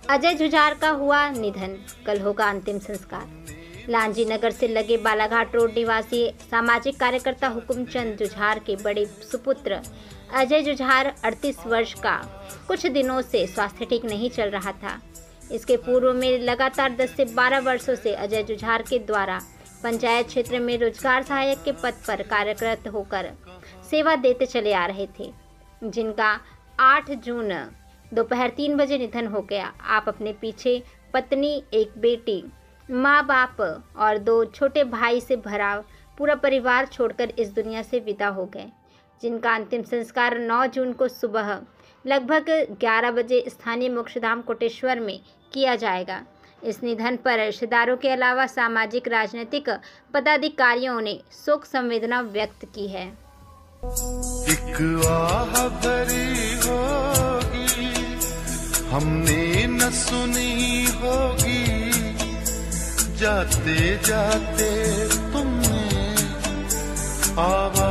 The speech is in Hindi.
अजय जुझार का हुआ निधन, कल होगा अंतिम संस्कार। लांजी नगर से लगे बालाघाट रोड निवासी सामाजिक कार्यकर्ता हुकुमचंद जुझार के बड़े सुपुत्र अजय जुझार 38 वर्ष का कुछ दिनों से स्वास्थ्य ठीक नहीं चल रहा था। इसके पूर्व में लगातार 10 से 12 वर्षों से अजय जुझार के द्वारा पंचायत क्षेत्र में रोजगार सहायक के पद पर कार्यरत होकर सेवा देते चले आ रहे थे, जिनका 8 जून दोपहर 3 बजे निधन हो गया। आप अपने पीछे पत्नी, एक बेटी, माँ बाप और 2 छोटे भाई से भरा पूरा परिवार छोड़कर इस दुनिया से विदा हो गए, जिनका अंतिम संस्कार 9 जून को सुबह लगभग 11 बजे स्थानीय मोक्षधाम कोटेश्वर में किया जाएगा। इस निधन पर रिश्तेदारों के अलावा सामाजिक राजनीतिक पदाधिकारियों ने शोक संवेदना व्यक्त की है। एक आह भरी होगी, हमने न सुनी होगी, जाते जाते तुमने आवाज़